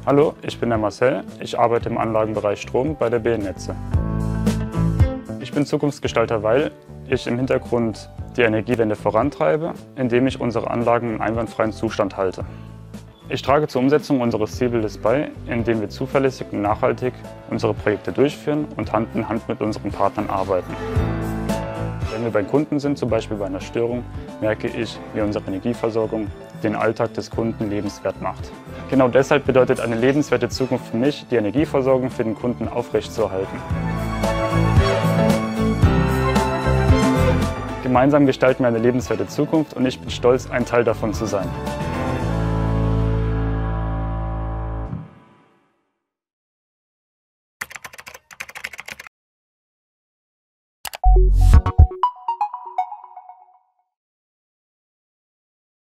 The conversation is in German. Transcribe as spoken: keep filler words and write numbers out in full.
Hallo, ich bin der Marcel. Ich arbeite im Anlagenbereich Strom bei der B Netze. Ich bin Zukunftsgestalter, weil ich im Hintergrund die Energiewende vorantreibe, indem ich unsere Anlagen in einwandfreien Zustand halte. Ich trage zur Umsetzung unseres Zielbildes bei, indem wir zuverlässig und nachhaltig unsere Projekte durchführen und Hand in Hand mit unseren Partnern arbeiten. Wenn wir beim Kunden sind, zum Beispiel bei einer Störung, merke ich, wie unsere Energieversorgung den Alltag des Kunden lebenswert macht. Genau deshalb bedeutet eine lebenswerte Zukunft für mich, die Energieversorgung für den Kunden aufrechtzuerhalten. Gemeinsam gestalten wir eine lebenswerte Zukunft und ich bin stolz, ein Teil davon zu sein.